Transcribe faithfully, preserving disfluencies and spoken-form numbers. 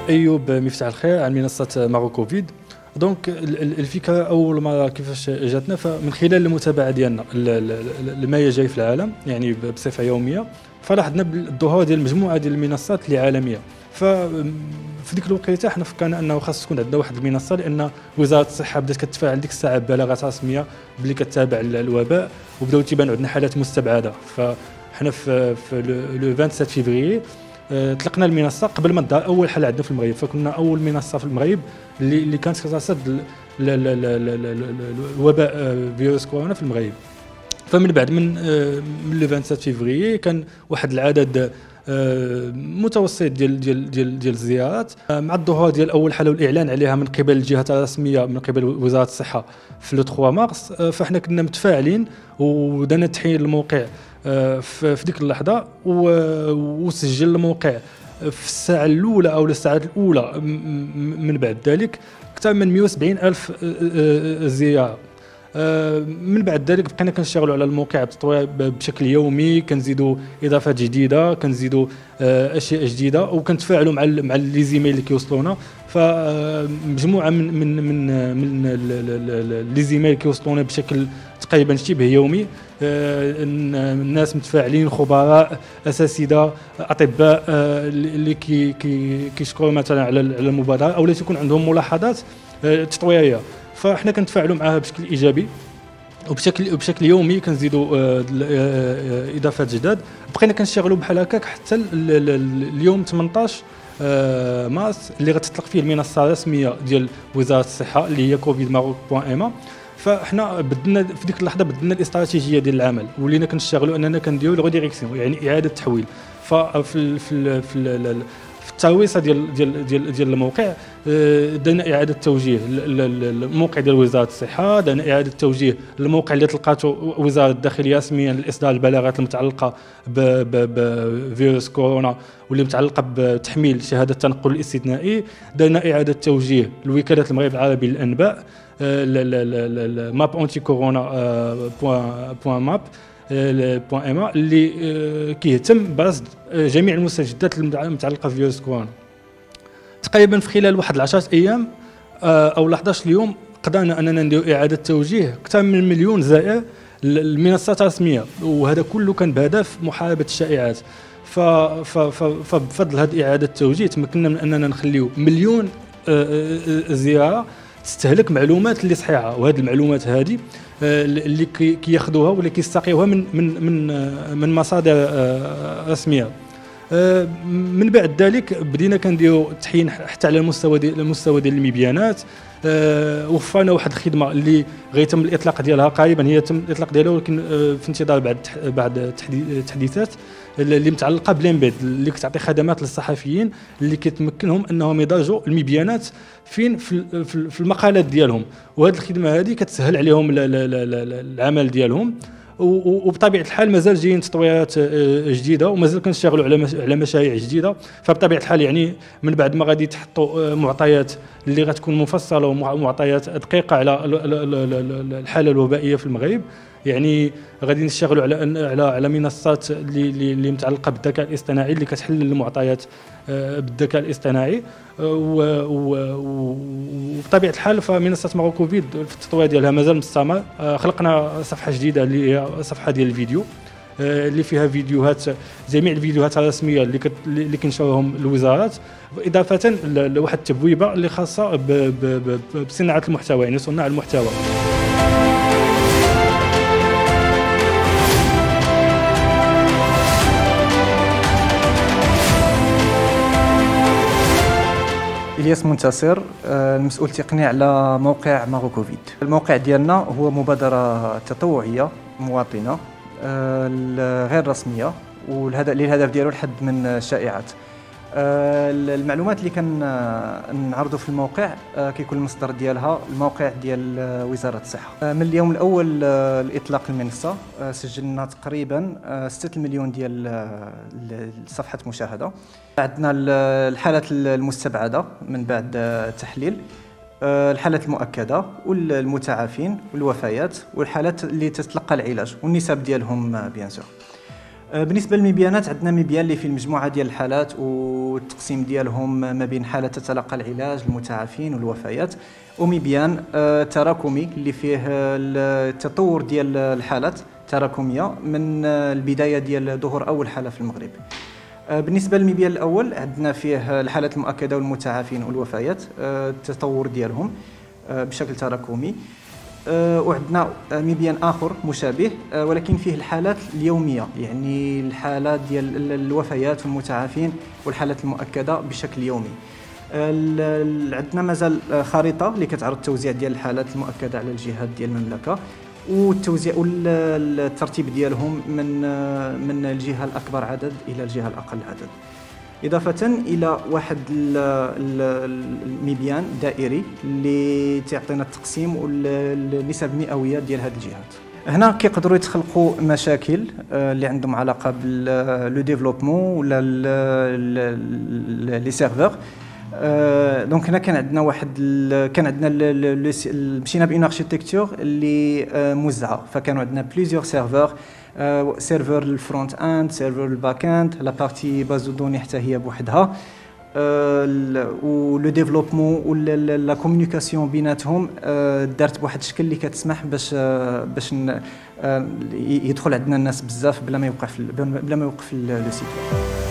ايوب مفتاح الخير عن منصه ماروكوفيد. دونك الفكره اول مره كيفاش جاتنا فمن خلال المتابعه ديالنا لما يجري في العالم يعني بصفه يوميه، فلاحظنا بالظهور ديال مجموعه ديال المنصات اللي عالميه. ففي ديك الوقيته حنا فكرنا انه خاص تكون عندنا واحد المنصه، لان وزاره الصحه بدات كتفاعل ديك الساعه ببلاغات رسميه باللي كتتابع الوباء، وبداو تيبان عندنا حالات مستبعده. فحنا في في لو سبعة وعشرين فيفري طلقنا المنصه قبل ما تظهر اول حاله عندنا في المغرب، فكنا اول منصه في المغرب اللي اللي كانت كتصد الوباء فيروس كورونا في المغرب. فمن بعد من من لو سبعة وعشرين فيفري كان واحد العدد متوسط ديال ديال ديال ديال الزيارات مع الظهور ديال اول حاله والاعلان عليها من قبل الجهات الرسميه من قبل وزاره الصحه في لو ثلاثة مارس. فاحنا كنا متفاعلين ودانا تحيين الموقع في ديك اللحظه، وسجل الموقع في الساعه الاولى او الساعات الاولى من بعد ذلك اكثر من مئة وسبعين الف زياره. من بعد ذلك بقينا كنشتغلوا على الموقع بالتطوير بشكل يومي، كنزيدوا اضافات جديده، كنزيدوا اشياء جديده، وكنتفاعلوا مع مع لي زيميل اللي كيوصلونا. فمجموعه من من من من لي زيميل كيوصلونا بشكل تقريبا شبه يومي. الناس متفاعلين، خبراء، اساتذه، اطباء اللي كي كيشكروا مثلا على المبادره او اللي تكون عندهم ملاحظات تطويريه، فاحنا كنتفاعلوا معها بشكل ايجابي وبشكل بشكل يومي. كنزيدوا اضافات جداد، بقينا كنشتغلوا بحال هكاك حتى اليوم ثمانطاش مارس اللي غتطلق فيه المنصه الرسميه ديال وزاره الصحه اللي هي كوفيد ماروك بوان ايما. فاحنا بدلنا في ديك اللحظه بدلنا الاستراتيجيه ديال العمل، ولينا كنشتغلوا اننا كنديروا لو ديريكسيون يعني اعاده تحويل. ففي في في في الترويصه ديال ديال ديال ديال الموقع درنا اعاده توجيه الموقع ديال وزاره الصحه، درنا اعاده توجيه الموقع اللي طلقاته وزاره الداخليه رسميا لاصدار البلاغات المتعلقه بفيروس كورونا واللي متعلقه بتحميل شهاده التنقل الاستثنائي. درنا اعاده توجيه لوكاله المغرب العربي للانباء ماب اونتي كورونا بوان ماب بوان ايما اللي كيهتم برصد جميع المستجدات المتعلقه بفيروس كورونا. تقريبا في خلال واحد عشرة ايام او أحد عشر يوم قدرنا اننا نديروا اعاده توجيه اكثر من مليون زائر للمنصات الرسميه، وهذا كله كان بهدف محاربه الشائعات. فبفضل هذه اعاده التوجيه تمكنا من اننا نخليو مليون زياره تستهلك معلومات اللي صحيحه، وهذه المعلومات هذه اللي كياخذوها واللي كيستقيوها من من من من مصادر رسميه. من بعد ذلك بدينا كنديروا تحيين حتى على المستوى ديال المستوى ديال المبيانات. وفرنا واحد الخدمه اللي غيتم الاطلاق ديالها قريبا، هي تم الاطلاق ديالها ولكن في انتظار بعد بعد تحديثات اللي متعلقه بليمبيد اللي كتعطي خدمات للصحفيين اللي كتمكنهم انهم يدرجوا المبيانات فين في المقالات ديالهم، وهذه الخدمه هذه كتسهل عليهم العمل ديالهم. وبطبيعه الحال مازال جايين تطويرات جديده ومازال كنشتغلوا على على مشاريع جديده. فبطبيعه الحال يعني من بعد ما غادي تحطوا معطيات اللي غتكون مفصله ومعطيات دقيقه على الحاله الوبائيه في المغرب، يعني غادي نشتغلوا على على على منصات اللي اللي متعلقه بالذكاء الاصطناعي اللي كتحلل المعطيات بالذكاء الاصطناعي. وبطبيعه الحال فمنصه ماروكوفيد في التطوير ديالها مازال مستمر. خلقنا صفحه جديده اللي هي صفحه ديال الفيديو اللي فيها فيديوهات، جميع الفيديوهات الرسميه اللي كت... اللي كنشروهم الوزارات، اضافه لواحد التبويبه اللي خاصه ب... ب... بصناعه المحتوى، يعني صناع المحتوى. إلياس منتصر، المسؤول التقني على موقع ماروكوفيد. الموقع ديالنا هو مبادرة تطوعية مواطنة غير رسمية، وللهدف ديالو الحد من الشائعات. المعلومات اللي كنعرضوا في الموقع كيكون المصدر ديالها الموقع ديال وزارة الصحة. من اليوم الأول لإطلاق المنصة سجلنا تقريبا ستة مليون ديال صفحات مشاهدة. عندنا الحالات المستبعدة من بعد التحليل، الحالات المؤكدة والمتعافين والوفيات والحالات اللي تتلقى العلاج والنسب ديالهم بيان سور. بالنسبه للمبيانات، عندنا مبيان اللي فيه المجموعه ديال الحالات والتقسيم ديالهم ما بين حالات تتلقى العلاج، المتعافين والوفيات، ومبيان تراكمي اللي فيه التطور ديال الحالات تراكميه من البدايه ديال ظهور اول حاله في المغرب. بالنسبه للمبيان الاول عندنا فيه الحالات المؤكده والمتعافين والوفيات، التطور ديالهم بشكل تراكمي. وعندنا مبيان اخر مشابه ولكن فيه الحالات اليوميه، يعني الحالات ديال الوفيات والمتعافين والحالات المؤكده بشكل يومي. عندنا مازال خريطه اللي كتعرض التوزيع ديال الحالات المؤكده على الجهات ديال المملكه، والتوزيع والترتيب ديالهم من من الجهه الاكبر عدد الى الجهه الاقل عدد، إضافة إلى واحد المبيان دائري اللي تعطينا التقسيم والنسب المئوية ديال هذه الجهات. هنا كيقدروا يتخلقوا مشاكل اللي عندهم علاقة باللو ديفلوبمون ولا لي سيرفور. دونك هنا كان عندنا واحد كان عندنا مشينا بإون اركيتكتور اللي موزعة، فكانوا عندنا بليزيور سيرفور، سيرفر الفرونت اند، سيرفر الباك اند، لا بارتي باز دوني حتى هي بوحدها، و لو ديفلوبمون ولا لا كومونيكاسيون بيناتهم دارت بواحد الشكل اللي كتسمح باش باش يدخل عندنا الناس بزاف بلا ما يوقف بلا ما يوقف لو سيت.